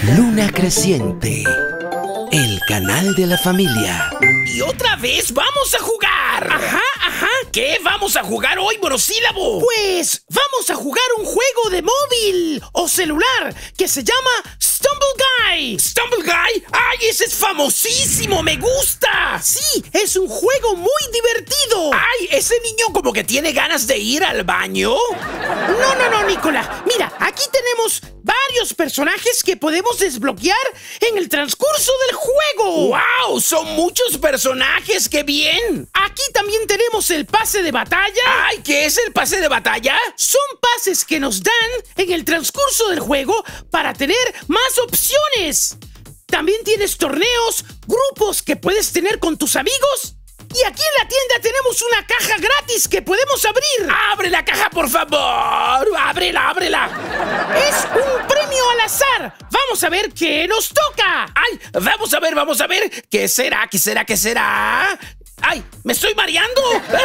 Luna Creciente, el canal de la familia. Y otra vez vamos a jugar. Ajá. ¿Qué vamos a jugar hoy, monosílabo? Pues vamos a jugar un juego de móvil o celular que se llama Stumble Guy. ¿Stumble Guy? ¡Ay, ese es famosísimo! ¡Me gusta! Sí, es un juego muy divertido. ¡Ay, ese niño como que tiene ganas de ir al baño! No, Nicola. Mira, aquí tenemos varios personajes que podemos desbloquear en el transcurso del juego. ¡Wow! ¡Son muchos personajes! ¡Qué bien! Aquí también tenemos el pase de batalla. ¡Ay! ¿Qué es el pase de batalla? Son pases que nos dan en el transcurso del juego para tener más opciones. También tienes torneos, grupos que puedes tener con tus amigos. Y aquí en la tienda tenemos una caja gratis que podemos abrir. ¡Abre la caja, por favor! ¡Ábrela! Es un premio al azar. Vamos a ver qué nos toca. ¡Ay! Vamos a ver. ¿Qué será? ¡Ay! ¡Me estoy mareando!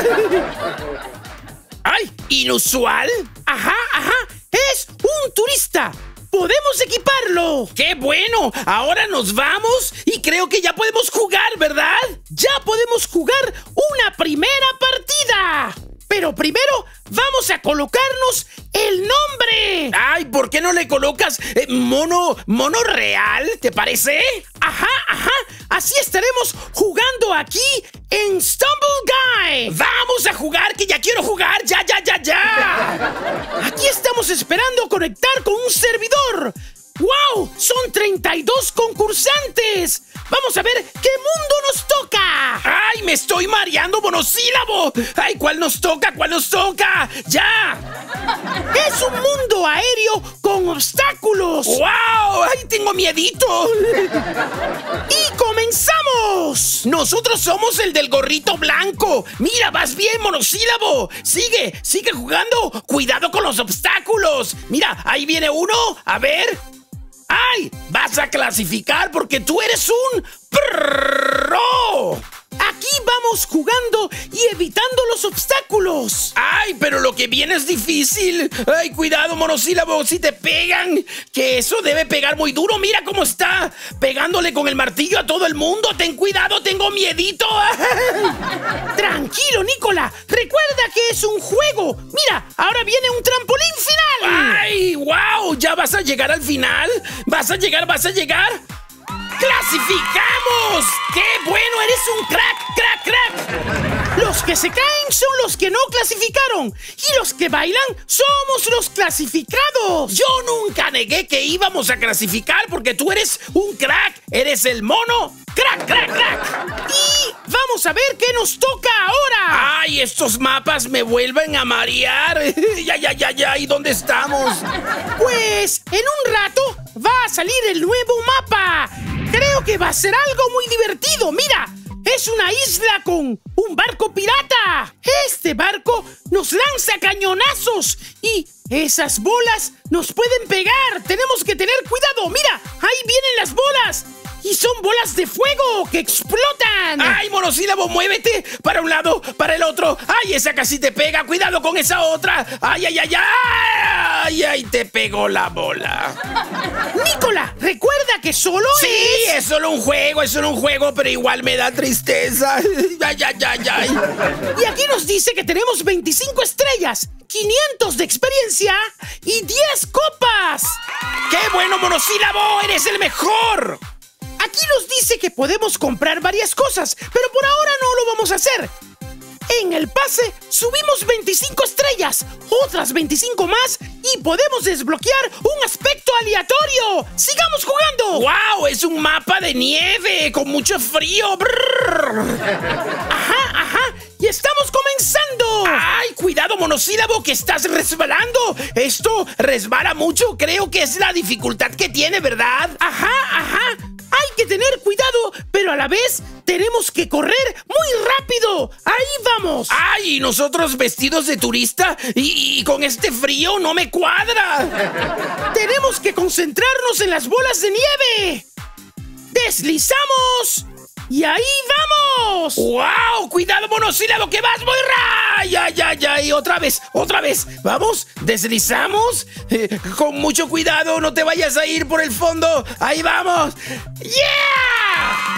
¡Ay! ¿Inusual? Ajá. Es un turista. ¡Podemos equiparlo! ¡Qué bueno! Ahora nos vamos y creo que ya podemos jugar, ¿verdad? ¡Ya podemos jugar una primera partida! Pero primero vamos a colocarnos el nombre. ¡Ay! ¿Por qué no le colocas mono real? ¿Te parece? Ajá. Así estaremos jugando aquí en Stumble Guy. ¡Vamos a jugar, que ya quiero jugar! ¡Ya! Aquí estamos esperando conectar con un servidor. ¡Wow! ¡Son 32 concursantes! ¡Vamos a ver qué mundo nos toca! ¡Ay! ¡Me estoy mareando, monosílabo! ¡Ay! ¿Cuál nos toca? ¡Ya! ¡Es un mundo aéreo con obstáculos! ¡Wow! ¡Ay! ¡Tengo miedito! ¡Y comenzamos! ¡Nosotros somos el del gorrito blanco! ¡Mira, vas bien, monosílabo! ¡Sigue jugando! ¡Cuidado con los obstáculos! ¡Mira, ahí viene uno! ¡A ver! ¡Ay! ¡Vas a clasificar porque tú eres un pro! Aquí vamos jugando y evitando los obstáculos. ¡Ay, pero lo que viene es difícil! ¡Ay, cuidado, monosílabo! ¡Si te pegan! ¡Que eso debe pegar muy duro! ¡Mira cómo está! ¡Pegándole con el martillo a todo el mundo! ¡Ten cuidado! ¡Tengo miedito! Tranquilo, Nicola. Recuerda que es un juego. Mira, ahora viene un trampolín final. ¡Ay, wow! ¿Ya vas a llegar al final? ¿Vas a llegar? ¡Clasificamos! ¡Qué bueno! ¡Eres un crack! Los que se caen son los que no clasificaron. Y los que bailan somos los clasificados. Yo nunca negué que íbamos a clasificar porque tú eres un crack. Eres el mono crack. Y vamos a ver qué nos toca ahora. ¡Ay, estos mapas me vuelven a marear! Ya, ¿y dónde estamos? Pues en un rato va a salir el nuevo mapa. Creo que va a ser algo muy divertido. Mira, es una isla con un barco pirata. Este barco nos lanza cañonazos y esas bolas nos pueden pegar. Tenemos que tener cuidado. Mira, ahí vienen las bolas. Y son bolas de fuego que explotan. ¡Ay, monosílabo, muévete! Para un lado, para el otro. ¡Ay, esa casi te pega! ¡Cuidado con esa otra! ¡Ay, te pegó la bola! Nicola, recuerda que solo Sí, es solo un juego, pero igual me da tristeza. ¡Ay! Y aquí nos dice que tenemos 25 estrellas, 500 de experiencia y 10 copas. ¡Qué bueno, monosílabo! ¡Eres el mejor! Aquí nos dice que podemos comprar varias cosas, pero por ahora no lo vamos a hacer. En el pase subimos 25 estrellas, otras 25 más y podemos desbloquear un aspecto aleatorio. ¡Sigamos jugando! ¡Wow! Es un mapa de nieve con mucho frío. Ajá. Y estamos comenzando. ¡Ay, cuidado, monosílabo, que estás resbalando! Esto resbala mucho. Creo que es la dificultad que tiene, ¿verdad? Ajá. Hay que tener cuidado, pero a la vez tenemos que correr muy rápido. Ahí vamos. ¡Ay! ¿Y nosotros vestidos de turista? ¿Y con este frío? ¡No me cuadra! Tenemos que concentrarnos en las bolas de nieve. ¡Deslizamos! ¡Y ahí vamos! ¡Wow! ¡Cuidado, monosílabo, que vas muy y otra vez. Vamos, deslizamos. Con mucho cuidado, no te vayas a ir por el fondo. Ahí vamos. ¡Yeah!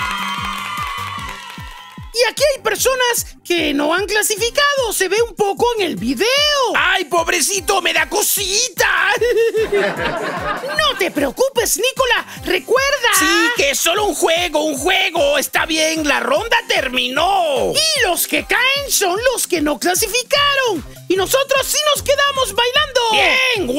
Y aquí hay personas que no han clasificado. Se ve un poco en el video. ¡Ay, pobrecito! ¡Me da cosita! No te preocupes, Nicola. Recuerda. Sí, que es solo un juego. Está bien, la ronda terminó. Y los que caen son los que no clasificaron. Y nosotros sí nos quedamos bailando. ¡Bien!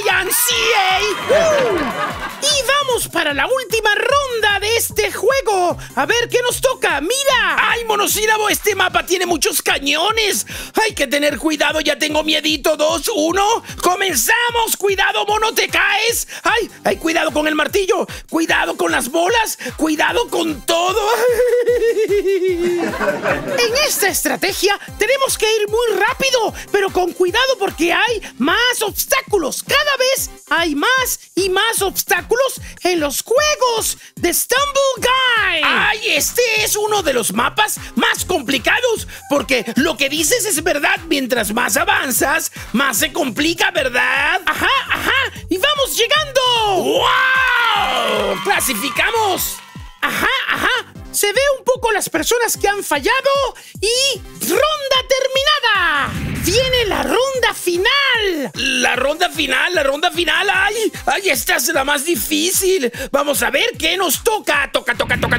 YMCA. Y vamos para la última ronda de este juego. A ver qué nos toca. ¡Mira! ¡Ay, monosílabo! Este mapa tiene muchos cañones. Hay que tener cuidado. Ya tengo miedito. 2, 1. ¡Comenzamos! ¡Cuidado, mono! ¡Te caes! ¡Ay! ¡Cuidado con el martillo! ¡Cuidado con las bolas! ¡Cuidado con todo! En esta estrategia tenemos que ir muy rápido, pero con cuidado porque hay más obstáculos. Cada vez hay más y más obstáculos en los juegos de Stumble Guy. ¡Ay! Este es uno de los mapas más complicados, porque lo que dices es verdad. Mientras más avanzas, más se complica, ¿verdad? Ajá. Y vamos llegando. ¡Wow! ¡Clasificamos! Ajá. Se ve un poco las personas que han fallado y ronda terminada. Viene la ronda final. La ronda final. ¡Ay! Esta es la más difícil. Vamos a ver qué nos toca. Toca.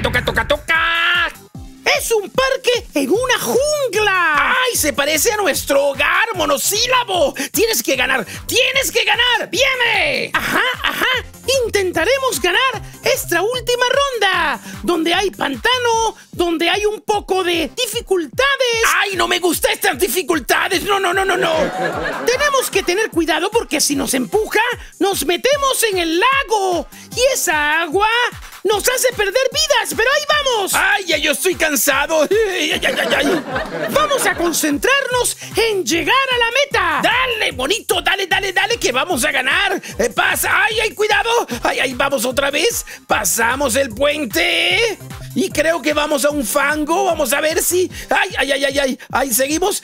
Es un parque en una jungla. ¡Ay! Se parece a nuestro hogar, monosílabo. Tienes que ganar. ¡Viene! Ajá. Intentaremos ganar esta última ronda, donde hay pantano, donde hay un poco de dificultades. ¡Ay, no me gustan estas dificultades! ¡No! Tenemos que tener cuidado porque si nos empuja, nos metemos en el lago. Y esa agua nos hace perder vidas, pero ahí vamos. ¡Ay, ya yo estoy cansado! ¡Ay! Vamos a concentrarnos en llegar a la meta. ¡Dale, bonito! ¡Dale! ¡Que vamos a ganar! ¡Pasa! ¡Ay, cuidado! ¡Ay, vamos otra vez! ¡Pasamos el puente! Y creo que vamos a un fango. Vamos a ver si... ¡Ay! ¡Seguimos!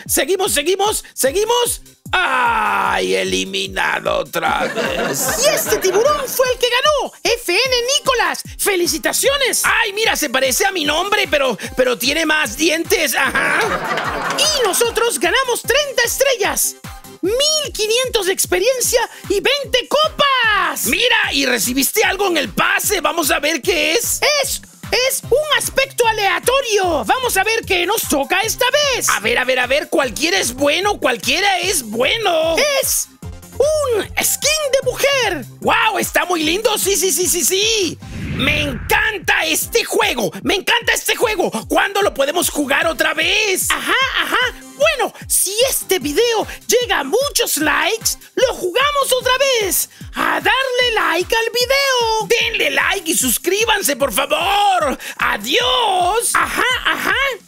¡Ay! Eliminado otra vez. Y este tiburón fue el que ganó. FN Nicolás. ¡Felicitaciones! ¡Ay, mira! Se parece a mi nombre, pero tiene más dientes. ¡Ajá! Y nosotros ganamos 30 estrellas, 1500 de experiencia y 20 copas. ¡Mira! Y recibiste algo en el pase. Vamos a ver qué es. Es un aspecto aleatorio. Vamos a ver qué nos toca esta vez. A ver. Cualquiera es bueno. Es un skin de mujer. ¡Wow! Está muy lindo. Sí. Me encanta este juego. ¿Cuándo lo podemos jugar otra vez? Ajá. Bueno, si este video llega a muchos likes, lo jugamos otra vez. A darle like al video. Denle like y suscríbanse, por favor. ¡Adiós! Ajá.